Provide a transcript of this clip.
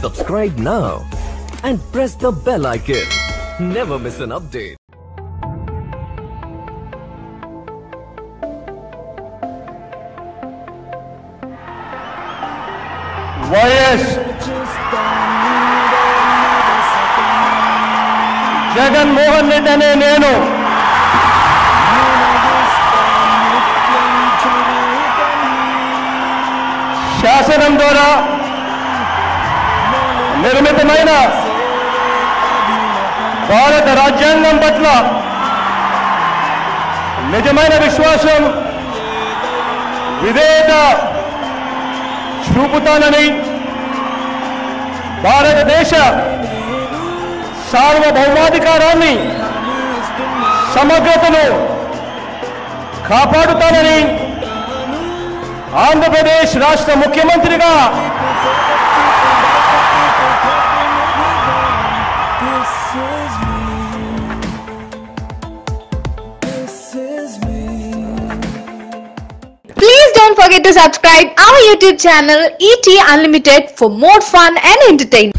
Subscribe now and press the bell icon. Never miss an update. YS Jagan Mohan Reddy అనే నేను శాసనం ద్వారా నిర్మితమైన భారత రాజ్యాంగం పట్ల నిజమైన విశ్వాసం విధేయత చూపుతానని భారతదేశ సార్వభౌమాధికారాన్ని సమగ్రతను కాపాడుతానని ఆంధ్రప్రదేశ్ రాష్ట్ర ముఖ్యమంత్రిగా Please don't forget to subscribe our YouTube channel ET Unlimited for more fun and entertainment.